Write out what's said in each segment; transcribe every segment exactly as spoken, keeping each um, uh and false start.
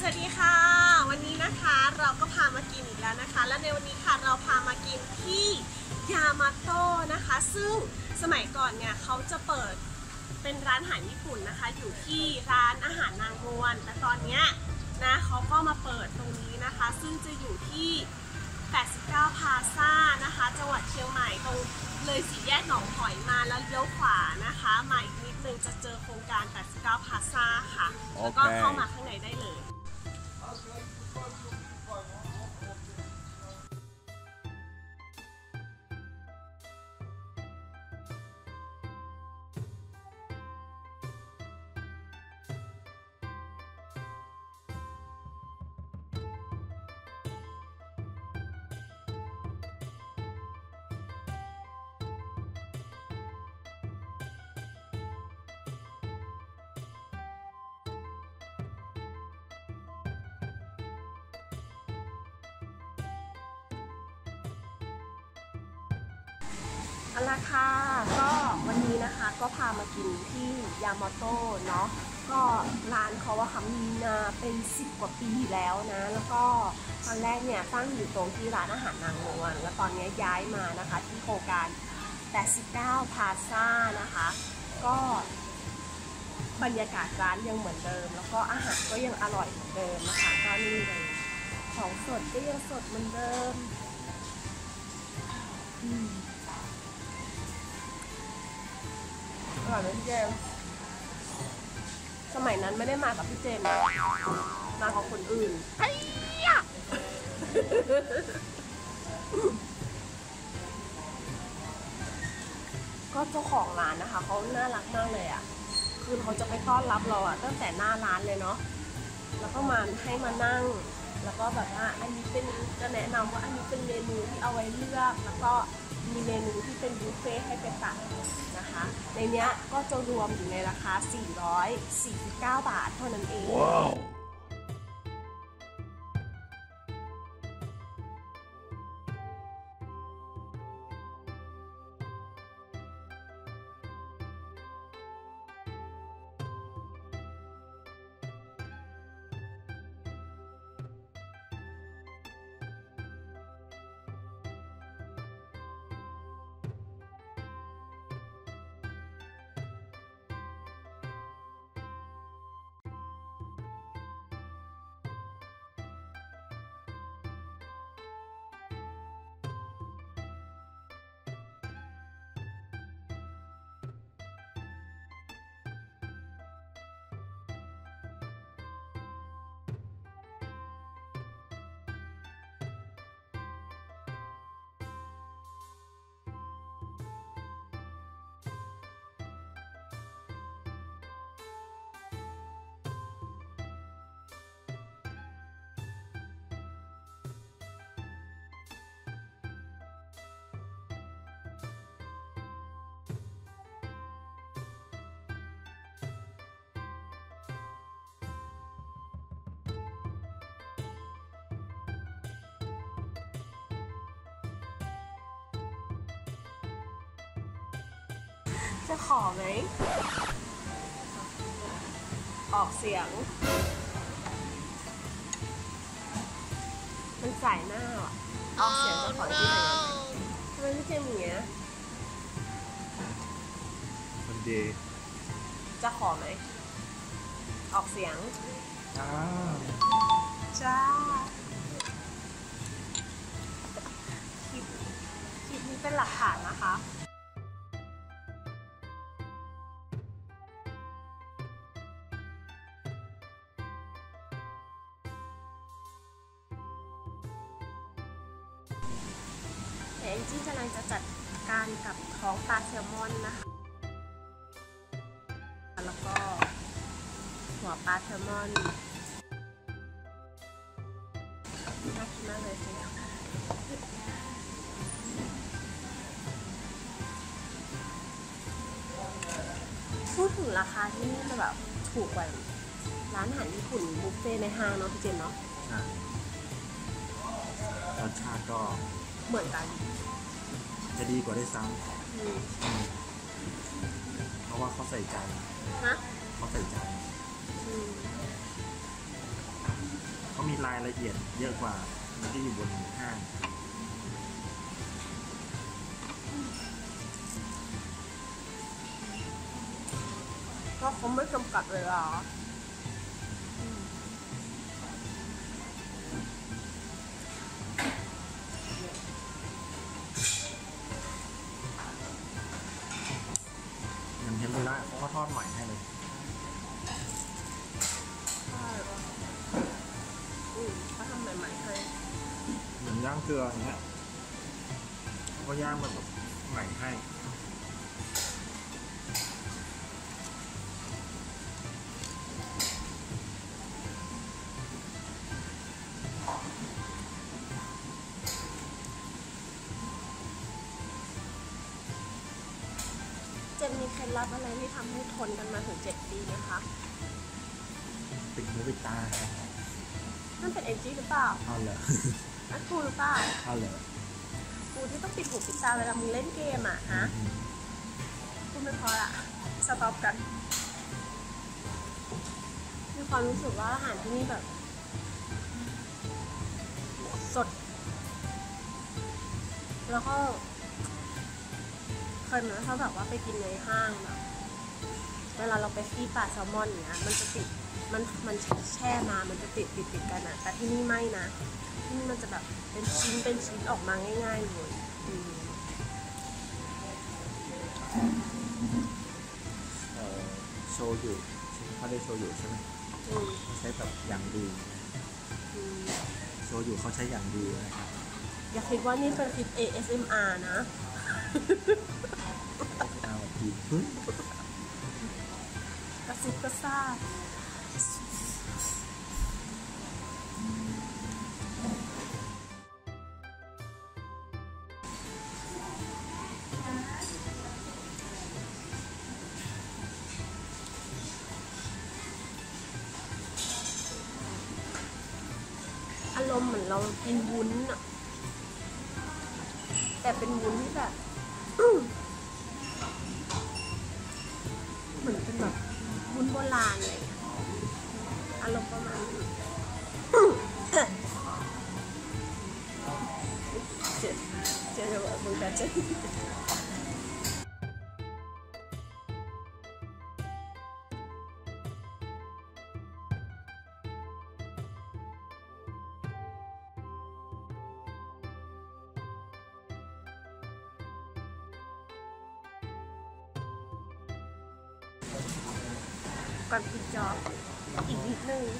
วัสดีค่ะวันนี้นะคะเราก็พามากินอีกแล้วนะคะและในวันนี้ค่ะเราพามากินที่ยามาโต้นะคะซึ่งสมัยก่อนเนี่ยเขาจะเปิดเป็นร้านอาหารญี่ปุ่นนะคะอยู่ที่ร้านอาหารนางนวลแต่ตอนนี้นะเขาก็มาเปิดตรงนี้นะคะซึ่งจะอยู่ที่แปดสิบเก้าพลาซ่านะคะจังหวัดเชียงใหม่ตรงเลยสี่แยกหนองหอยมาแล้วเลี้ยวขวานะคะมาอีกนิดนึงจะเจอโครงการแปดสิบเก้าพลาซ่าค่ะ okay. แล้วก็เข้ามาข้างในได้เลยเอาละค่ะก็วันนี้นะคะก็พามากินที่ยามาโต้เนาะก็ร้านเขาว่าค่ะมีมาเป็นสิบกว่าปีแล้วนะแล้วก็ตอนแรกเนี่ยตั้งอยู่ตรงที่ร้านอาหารนางนวลแล้วตอนนี้ย้ายมานะคะที่โครงการแปดสิบเก้าพลาซ่านะคะก็บรรยากาศร้านยังเหมือนเดิมแล้วก็อาหารก็ยังอร่อยเหมือนเดิมนะคะก็นี่เลยของสดก็ยังสดเหมือนเดิมอืมอร่อยไหมพี่เจมสมัยนั้นไม่ได้มากับพี่เจมมากับคนอื่นก็เจ้าของร้านนะคะเขาน่ารักมากเลยอ่ะคือเขาจะไปต้อนรับเราอ่ะตั้งแต่หน้าร้านเลยเนาะแล้วก็มาให้มานั่งแล้วก็แบบว่าอันนี้เป็นจะแนะนำว่าอันนี้เป็นเมนูที่เอาไว้เลือกแล้วก็มีเมนูที่เป็นบุฟเฟ่ให้ไปตักนะคะในเนี้ยก็จะรวมอยู่ในราคาสี่ร้อยสี่สิบเก้าบาทเท่านั้นเอง wow. จะขอไหมออกเสียงมันใส่หน้าอ่ะออกเสียงจะขอที่ไหนทำไมพี่เจมอย่างเงี้ยมันดีจะขอไหมออกเสียงจ้าจ้าคลิปคลิปนี้เป็นหลักฐานนะคะแองจี้กำลังจะจัดการกับท้องปลาแซลมอนนะคะแล้วก็หัวปลาแซลมอนน่ากินมากเลยใช่ไหมพูดถึงราคาที่นี่จะแบบถูกกว่าร้านอาหารญี่ปุ่นบุฟเฟ่ในห้างเนาะพี่เจนเนาะรสชาติก็เหมือนกันจะดีกว่าได้ซ้ำเพราะว่าเขาใส่ใจฮะเขาใส่ใจเขามีรายละเอียดเยอะกว่าที่อยู่บนห้างก็เขาไม่จำกัดเวลาอย่างเทมปุระเขาก็ทอดใหม่ให้เลยใช่อืมเขาทำใหม่ๆให้เหมือนย่างเกลืออย่างเงี้ยเขาก็ย่างมาแบบใหม่ให้เจนมีเคล็ดลับอะไรที่ทำให้ทนกันมาถึงเจ็ดปีนะคะปิดหูปิดตานั่นเป็นเอ็นจีหรือเปล่าเอาเลยนั่นกูหรือเปล่าเอาเลยกูที่ต้องปิดหูปิดตาเวลามึงเล่นเกมอ่ะฮะกูไม่พอละสต็อปกันมีความรู้สึกว่าอาหารที่นี่แบบสดแล้วก็เคยเหมือนเขาแบบว่าไปกินในห้างแบบเวลาเราไปที่ปลาแซลมอนเนี้ยมันจะติดมันมันแช่มามันจะติดติดติดกันอะแต่ที่นี่ไม่นะที่นี่มันจะแบบเป็นชิ้นเป็นชิ้นออกมาง่ายๆเลยเอ่อโชยุเขาได้โชยุใช่ไหมเขาใช้แบบอย่างดีโชยุเขาใช้อย่างดีนะครับอย่าคิดว่านี่เป็นคลิป เอ เอส เอ็ม อาร์ นะเอาดีปึ๊บกระซิบกระซาบอารมณ์เหมือนเรากินวุ้นอะแต่เป็นวุ้นที่แบบเหมือนเป็นแบบวุ้นโบราณอะไรอย่างเงี้ยอารมณ์ประมาณเจ๊เจ๊จะบอกมึงแต่เจ๊ก่อนปิดจออีกนิดนึง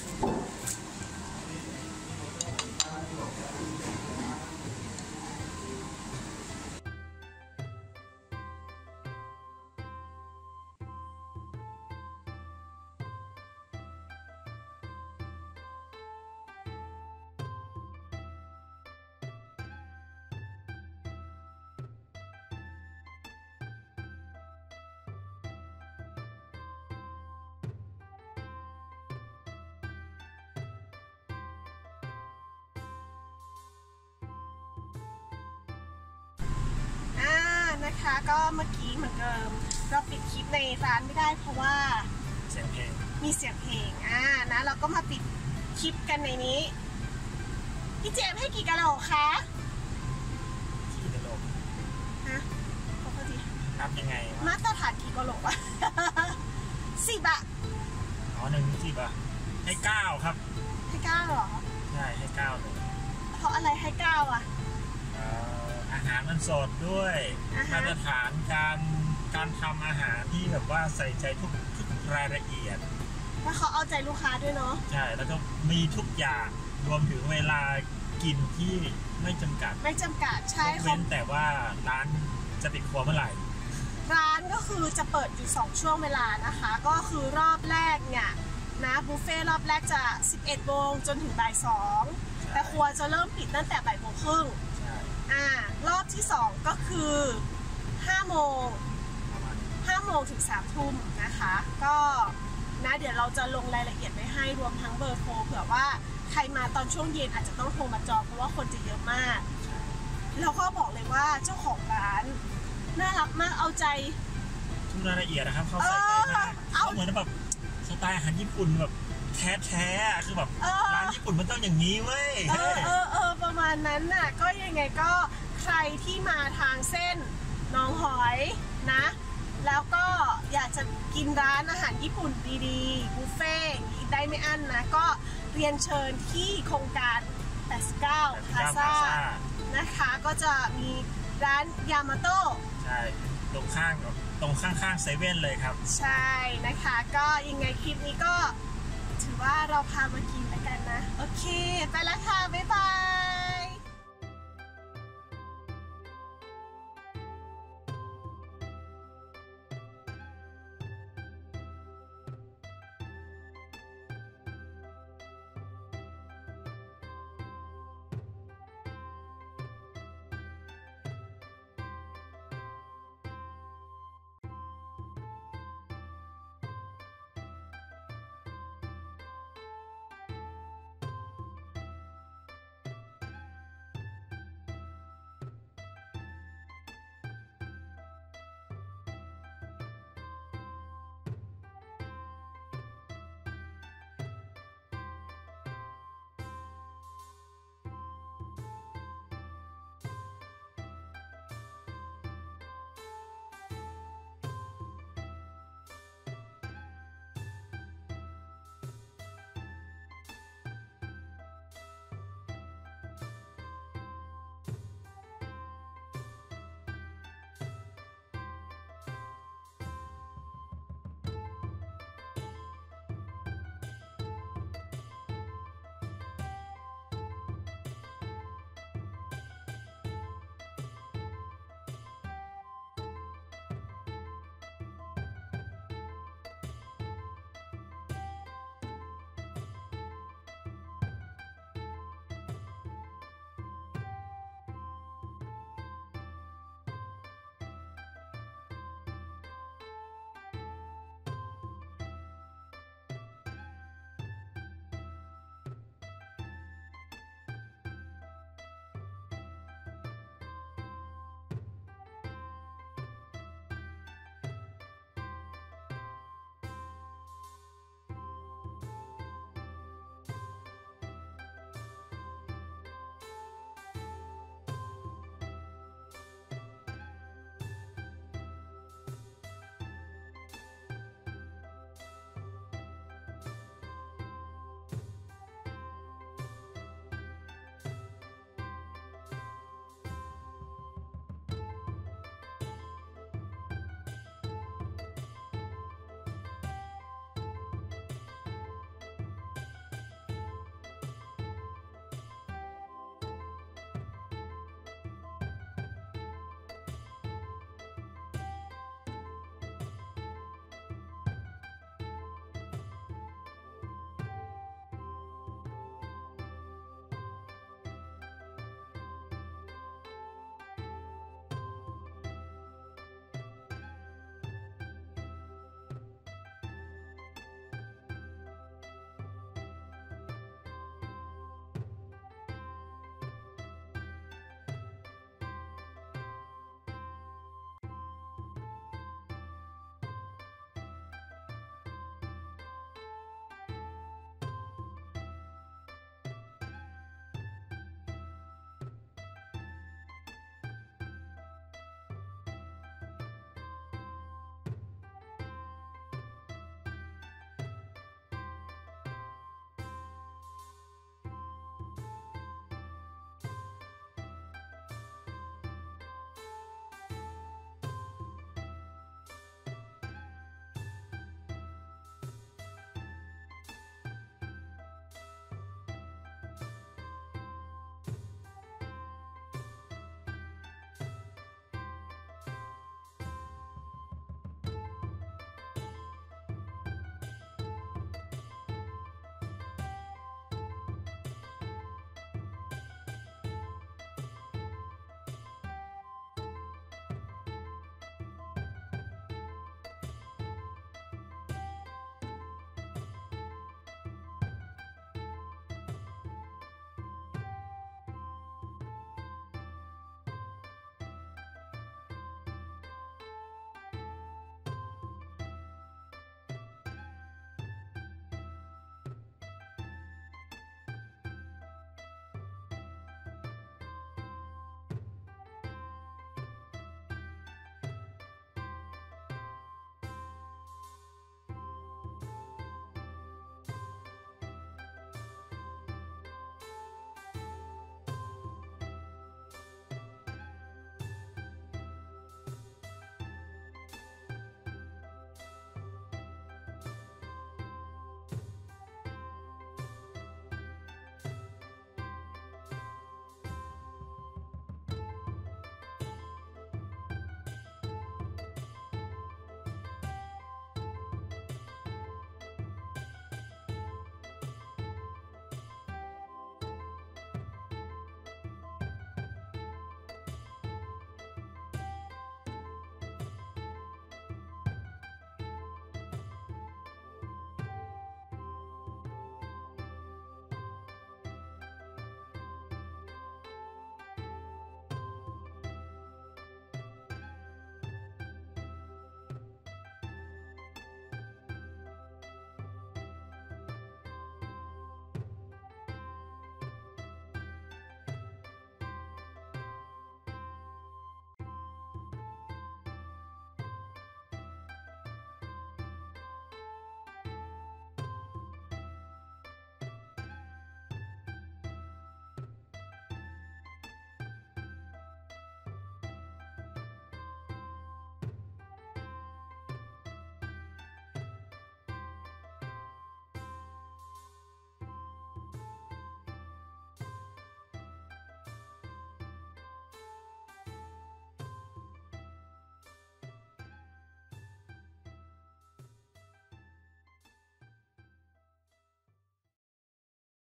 นะคะก็เมื่อกี้เหมือนเดิมเราปิดคลิปในร้านไม่ได้เพราะว่าเสียงเพลงมีเสียงเพลงอ่านะเราก็มาปิดคลิปกันในนี้พี่เจมให้กี่กะโหลกคะกี่กะโหลกฮะปกตินับยังไงมาตรฐานกี่กะโหลกวะสิบอะอ๋อหนึ่งสิบอะให้เก้าครับให้เก้าเหรอใช่ให้เก้าเลยเพราะอะไรให้เก้าอะอาหารมันสดด้วยมาตรฐานการการทำอาหารที่แบบว่าใส่ใจทุกทุกรายละเอียดแล้วเขาเอาใจลูกค้าด้วยเนาะใช่แล้วก็มีทุกอย่างรวมถึงเวลากินที่ไม่จำกัดไม่จำกัดใช่เว้นแต่ว่าร้านจะปิดครัวเมื่อไหร่ร้านก็คือจะเปิดอยู่สองช่วงเวลานะคะก็คือรอบแรกเนี่ยนะบุฟเฟ่รอบแรกจะสิบเอ็ดโมงจนถึงบ่ายสองแต่ครัวจะเริ่มปิดตั้งแต่บ่ายโมงครึ่งอ่ารอบที่สองก็คือห้าโมงห้าโมงถึงสามทุ่มนะคะก็นะเดี๋ยวเราจะลงรายละเอียดไว้ให้รวมทั้งเบอร์โทรเผื่อว่าใครมาตอนช่วงเย็นอาจจะต้องโทรมาจองเพราะว่าคนจะเยอะมากแล้วก็บอกเลยว่าเจ้าของร้านน่ารักมากเอาใจทุกรายละเอียดนะครับเขาใส่ใจมากเขาเหมือนแบบสไตล์อาหารญี่ปุ่นแบบแท้ๆคือแบบร้านญี่ปุ่นมันต้องอย่างนี้เว้ยเออเออเออประมาณนั้นน่ะก็ยังไงก็ใครที่มาทางเส้นหนองหอยนะแล้วก็อยากจะกินร้านอาหารญี่ปุ่นดีๆบุฟเฟ่กินได้ไม่อั้นนะก็เรียนเชิญที่โครงการแปดสิบเก้าพลาซ่านะคะก็จะมีร้านยามาโต้ใช่ตรงข้างตรงข้างๆเซเว่นเลยครับใช่นะคะก็ยังไงคลิปนี้ก็ถือว่าเราพามากินแล้วกันนะโอเคไปแล้วค่ะบ๊ายบาย